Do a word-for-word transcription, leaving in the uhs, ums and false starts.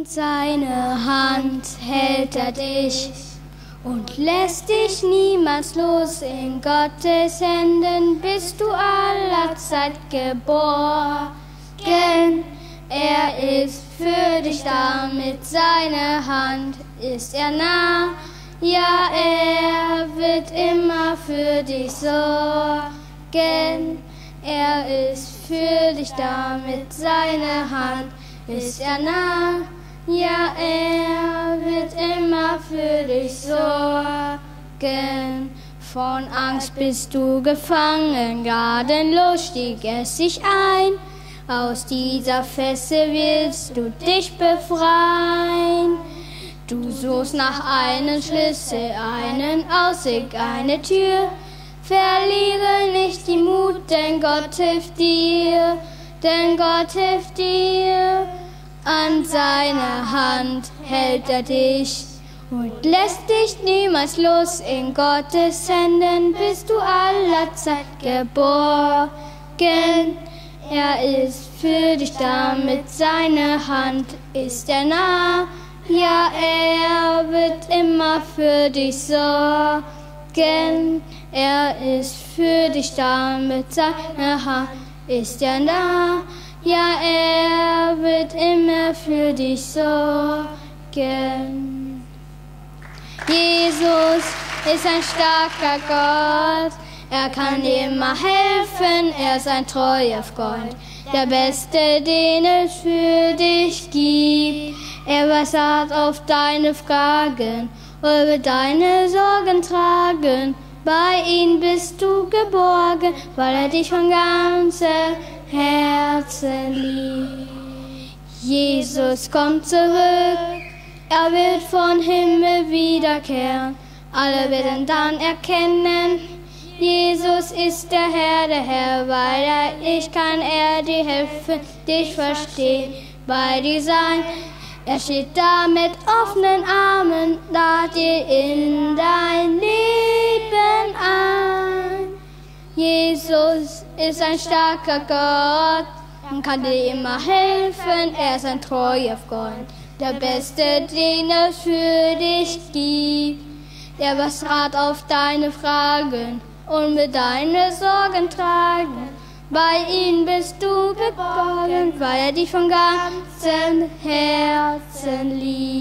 Seine Hand hält er dich und lässt dich niemals los. In Gottes Händen bist du aller Zeit geborgen. Er ist für dich da, mit seiner Hand ist er nah. Ja, er wird immer für dich sorgen. Er ist für dich da, mit seiner Hand ist er nah. Ja, er wird immer für dich sorgen. Von Angst bist du gefangen, gnadenlos stieg es sich ein. Aus dieser Fessel willst du dich befreien. Du suchst nach einem Schlüssel, einen Ausweg, eine Tür. Verliere nicht die Mut, denn Gott hilft dir, denn Gott hilft dir. An seiner Hand hält er dich und lässt dich niemals los. In Gottes Händen bist du aller Zeit geborgen. Er ist für dich da, mit seiner Hand ist er nah. Ja, er wird immer für dich sorgen. Er ist für dich da, mit seiner Hand ist er nah. Ja, er wird immer für dich sorgen. Jesus ist ein starker Gott. Er kann dir immer helfen, er ist ein treuer Freund. Der Beste, den es für dich gibt. Er weiß Rat auf deine Fragen und wird deine Sorgen tragen. Bei ihm bist du geborgen, weil er dich von ganzem Herzen liebt. Jesus kommt zurück, er wird von Himmel wiederkehren. Alle werden dann erkennen, Jesus ist der Herr, der Herr, weil er ich kann er dir helfen, dich verstehen, bei dir sein. Er steht da mit offenen Armen, lad dir in dein Leben ein. Jesus ist ein starker Gott und kann dir immer helfen, er ist ein treuer Freund. Der Beste, den es für dich gibt. Er weiß Rat auf deine Fragen und mit deine Sorgen tragen. Bei ihm bist du geborgen, weil er dich von ganzem Herzen liebt.